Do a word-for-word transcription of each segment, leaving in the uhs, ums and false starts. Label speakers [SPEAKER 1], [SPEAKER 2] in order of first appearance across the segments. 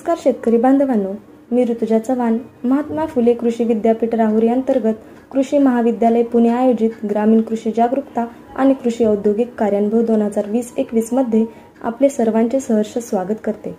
[SPEAKER 1] नमस्कार शेतकरी बांधवांनो, मी ऋतुजा चव्हाण, महात्मा फुले कृषी विद्यापीठ राहुरी अंतर्गत कृषी महाविद्यालय पुणे आयोजित ग्रामीण कृषी जागरूकता आणि कृषी औद्योगिक कार्यानुभव दोन हजार वीस एकवीस मध्ये आपले सर्वांचे सहर्ष स्वागत करते।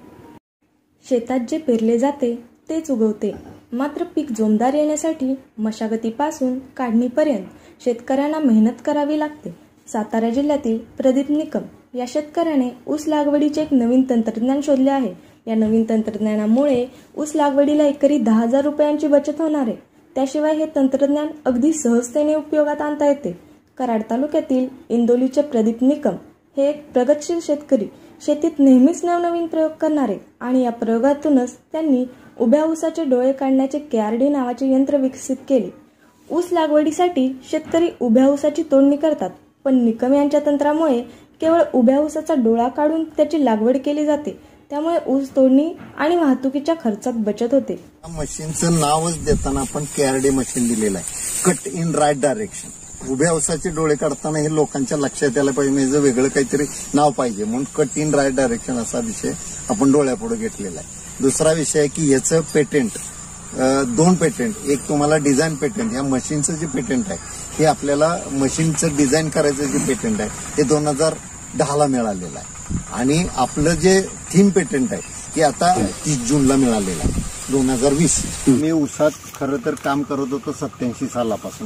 [SPEAKER 1] शेतात जे पेरले जाते तेच उगवते, मात्र पीक जोमदार येण्यासाठी मशागतीपासून काढणीपर्यंत शेतकऱ्यांना मेहनत करावी लागते। सातारा जिल्ह्यातील प्रदीप निकम या शेतकऱ्याने ऊस लागवडीचे एक नवीन तंत्रज्ञान शोधले आहे। या नवीन तंत्रज्ञानामुळे ऊस लागवडीला एकरी दहा हजार रुपयांची बचत होणार आहे। त्याशिवाय हे तंत्रज्ञान अगदी सहजतेने उपयोगात आणता येते। कराड तालुक्यातील इंदोलीचे प्रदीप निकम हे एक प्रगतशील शेतकरी शेतीत नेहमीच नवनवीन प्रयोग करणारे आणि या प्रयोगातूनच त्यांनी उभ्या ऊसाचे डोळे काढण्याचे केआरडी नावाचे यंत्र विकसित केले। ऊस लागवडीसाठी शेतकरी उभ्या ऊसाची तोडणी करतात, पण निकम यांच्या तंत्रामुळे केवळ उभ्या ऊसाचा डोळा काढून त्याची लागवड केली जाते। त्यामुळे ऊस तोडणी आणि वाहतुकीच्या खर्चात बचत होते।
[SPEAKER 2] मशीनचं नावच देताना आपण केआरडी मशीन दिलेलं आहे, कट इन राईट डायरेक्शन। उभ्या ऊसाचे डोळे काढताना हे लोकांच्या लक्षात यायला पाहिजे, म्हणजे वेगळं काहीतरी नाव पाहिजे म्हणून कट इन राईट डायरेक्शन असा विषय आपण डोळ्यापुढे घेतलेला आहे। दुसरा विषय आहे की याचं पेटेंट, दोन पेटेंट, एक तुम्हाला डिझाईन पेटेंट, या मशीनचं जे पेटेंट आहे हे आपल्याला मशीनचं डिझाईन करायचं जे पेटेंट आहे ते दोन हजार दहाला मिळालेलं आहे आणि आपलं जे थीम पेटेंट आहे ते आता तीस जूनला मिळालेलं आहे दोन हजार वीस। मी ऊसात खरं तर काम करत होतो सत्याऐंशी सालापासून।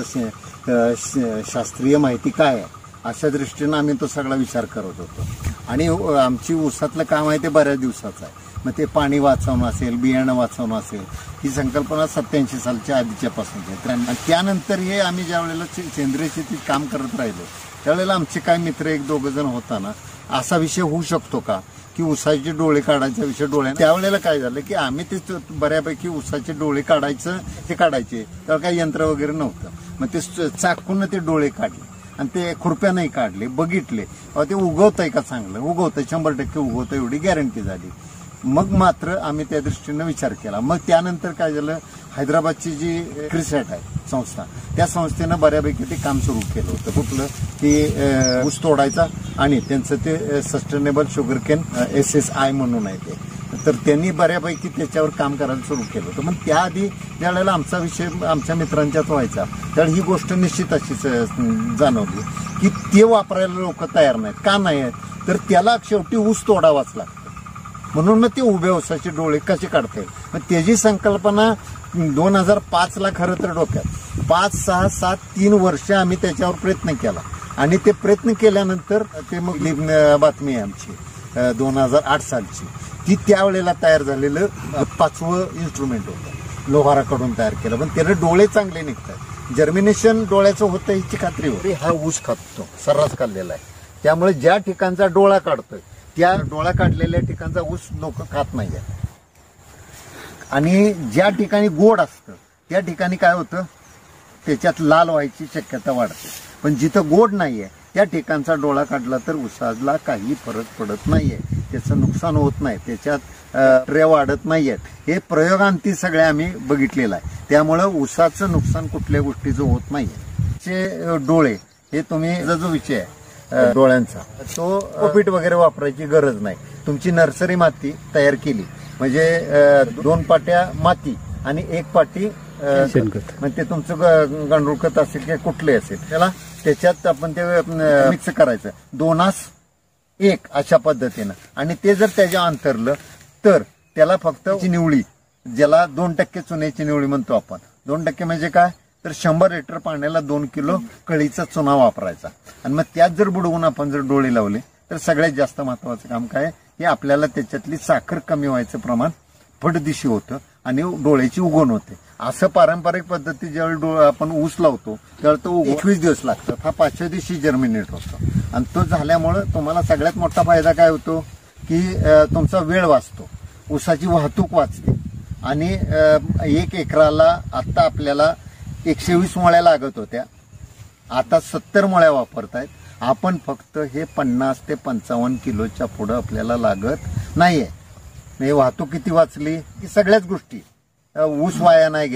[SPEAKER 2] ऊसाचं शास्त्रीय माहिती काय आहे अशा दृष्टीनं आम्ही तो सगळा विचार करत होतो आणि आमची ऊसातलं काम आहे ते बऱ्याच दिवसाचं आहे। मग ते पाणी वाचवणं असेल, बियाणं वाचवणं असेल, ही संकल्पना सत्याऐंशी सालच्या आधीच्या पासून आहे। आणि त्यानंतर हे आम्ही ज्या वेळेला सेंद्रिय शेतीत काम करत राहिलो त्यावेळेला आमचे काही मित्र एक दोघ जण होताना असा विषय होऊ शकतो का की ऊसाचे डोळे काढायचा विषय डोळ्या, त्यावेळेला काय झालं की आम्ही ते बऱ्यापैकी ऊसाचे डोळे काढायचं ते काढायचे, त्याला काही यंत्र वगैरे नव्हतं। मग ते चाकून ते डोळे काढले आणि ते खुरप्यानंही काढले, बघितले ते उगवतंय का, चांगलं उगवतंय, शंभर टक्के उगवतंय एवढी गॅरंटी झाली। मग मात्र आम्ही त्या दृष्टीनं विचार केला। मग त्यानंतर काय झालं, हैदराबादची जी क्रिसॅट आहे संस्था, त्या संस्थेनं बऱ्यापैकी ते काम सुरू केलं होतं। कुठलं की ऊस तोडायचा आणि त्यांचं ते sustainable sugar cane S S I म्हणून आहे ते, तर त्यांनी बऱ्यापैकी त्याच्यावर काम करायला सुरू केलं होतं। मग त्याआधी ज्या वेळेला आमचा विषय आमच्या मित्रांच्यात व्हायचा त्यावेळी ही गोष्ट निश्चित अशीच जाणवली की ते वापरायला लोक तयार नाहीत। का नाही आहेत, तर त्याला शेवटी ऊस तोडावाच लागतो, म्हणून मग ते उभ्या ऊसाचे डोळे कसे काढता येईल। मग त्याची संकल्पना दोन हजार पाच ला खरं तर डोक्यात, पाच सहा सात तीन वर्ष आम्ही त्याच्यावर प्रयत्न केला आणि ते प्रयत्न केल्यानंतर ते मग बातमी आहे आमची दोन हजार आठ सालची, ती त्यावेळेला तयार झालेलं पाचवं इन्स्ट्रुमेंट होतं, लोहाराकडून तयार केलं, पण त्याला डोळे चांगले निघतात, जर्मिनेशन डोळ्याचं होतं याची खात्री होती। हा ऊस खातो सर्रास खाल्लेला आहे, त्यामुळे ज्या ठिकाणचा डोळा काढतोय त्या डोळा काढलेल्या ठिकाणचा ऊस लोक खात नाहीये आणि ज्या ठिकाणी गोड असतं त्या ठिकाणी काय होतं, त्याच्यात लाल व्हायची शक्यता वाढते, पण जिथं गोड नाहीये त्या ठिकाणचा डोळा काढला तर ऊसाला काही फरक पडत नाहीये, त्याचं नुकसान होत नाही, त्याच्यात ट्रे वाढत नाहीयेत। हे प्रयोगांती सगळे आम्ही बघितलेलं आहे, त्यामुळं ऊसाचं नुकसान कुठल्या गोष्टीचं होत नाहीये। डोळे हे तुम्ही जो विषय आहे डोळ्यांचा, तो कोपीट वगैरे वापरायची गरज नाही। तुमची नर्सरी माती तयार केली म्हणजे दोन पाट्या माती आणि एक पाटी शेणखत, म्हणजे ते तुमचं गांडूळ खत असेल किंवा कुठले असेल, त्याला त्याच्यात आपण ते मिक्स करायचं दोनास एक अशा पद्धतीनं, आणि ते जर त्याच्या अंतरलं तर त्याला फक्त निवळी, ज्याला दोन टक्के चुन्याची निवळी म्हणतो आपण, दोन टक्के म्हणजे काय, तर शंभर लिटर पाण्याला दोन किलो कळीचा चुना वापरायचा आणि मग त्यात जर बुडवून आपण जर डोळे लावले तर सगळ्यात जास्त महत्वाचं काम काय की आपल्याला त्याच्यातली साखर कमी व्हायचं प्रमाण फटदिशी होतं आणि डोळ्याची उगवण होते। असं पारंपरिक पद्धती ज्यावेळी आपण ऊस लावतो त्यावेळी तो एकवीस दिवस लागतात, हा पाचव्या दिवशी जर्मिनेट होतो आणि तो झाल्यामुळं तुम्हाला सगळ्यात मोठा फायदा काय होतो की तुमचा वेळ वाचतो, ऊसाची वाहतूक वाचते आणि एक एकराला आता आपल्याला एकशे वीस मुळ्या लागत होत्या, आता सत्तर मुळ्या वापरतायत आपण, फक्त हे पन्नास ते पंचावन्न किलोच्या पुढं आपल्याला लागत नाहीये। वाहतूक किती वाचली, की सगळ्याच गोष्टी, ऊस वाया नाही गेला,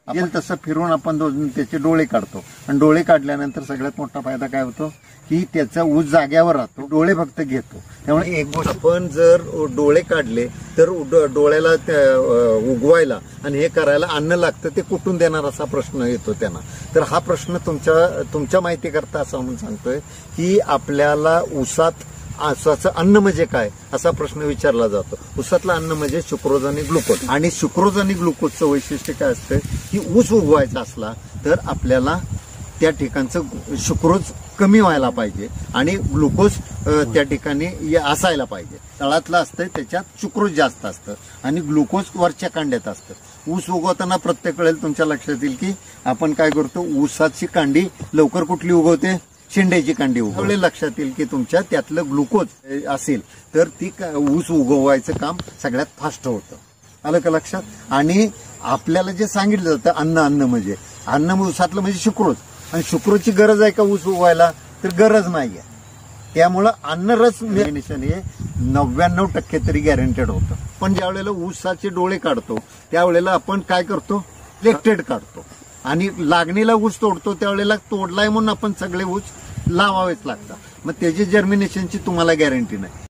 [SPEAKER 2] आपण तसं फिरून आपण दोन त्याचे डोळे काढतो आणि डोळे काढल्यानंतर सगळ्यात मोठा फायदा काय होतो की त्याचा ऊस जाग्यावर राहतो, डोळे फक्त घेतो. त्यामुळे एक गोष्ट आपण जर डोळे काढले तर डोळ्याला उगवायला आणि हे करायला अन्न लागतं, ते कुठून देणार असा प्रश्न येतो त्यांना. तर हा प्रश्न तुमच्या तुमच्या माहिती करता असं म्हणून सांगतोय की आपल्याला ऊसात ऊसाचं अन्न म्हणजे काय असा प्रश्न विचारला जातो. ऊसातलं अन्न म्हणजे सुक्रोज आणि ग्लुकोज. आणि सुक्रोज आणि ग्लुकोजचं वैशिष्ट्य काय असतं की ऊस उगवायचा असला तर आपल्याला त्या ठिकाणचं सुक्रोज कमी व्हायला पाहिजे आणि ग्लुकोज त्या ठिकाणी असायला पाहिजे. तळातलं असतं त्याच्यात सुक्रोज जास्त असतं आणि ग्लुकोज वरच्या कांड्यात असतं. ऊस उगवताना प्रत्येक वेळेला तुमच्या लक्षात येईल की आपण काय करतो, ऊसाची कांडी लवकर कुठली उगवते, शेंड्याची कांडी उगवते. लक्षात येईल की तुमच्या त्यातलं ग्लुकोज असेल तर ती ऊस उगवायचं काम सगळ्यात फास्ट होतं. आलं का लक्षात. आणि आपल्याला जे सांगितलं जातं अन्न अन्न म्हणजे अन्न ऊसातलं म्हणजे सुक्रोज, आणि सुक्रोजची गरज आहे का ऊस उगवायला, तर गरज नाहीये. त्यामुळं अन्नरस मिळण्याचं हे नव्याण्णव टक्के तरी गॅरंटेड होतं. पण ज्या वेळेला ऊसाचे डोळे काढतो त्यावेळेला आपण काय करतो, इलेक्टेड काढतो आणि लागणीला ऊस तोडतो. त्यावेळेला तोडलाय म्हणून आपण सगळे ऊस लावावेच लागतात. मग त्याची जर्मिनेशनची तुम्हाला गॅरंटी नाही.